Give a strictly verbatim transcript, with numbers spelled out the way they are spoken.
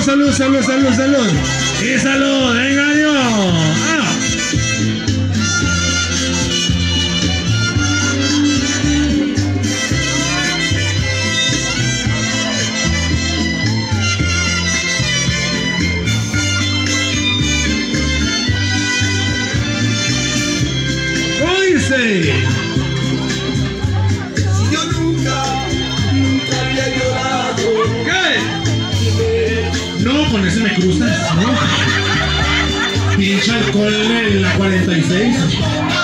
salud, salud, salud, salud. Y salud, venga Dios. Ah. Dice. Yo nunca, nunca había llorado. ¿Qué? No, con ese me cruzas, ¿no? Pinche alcohol en la cuarenta y seis.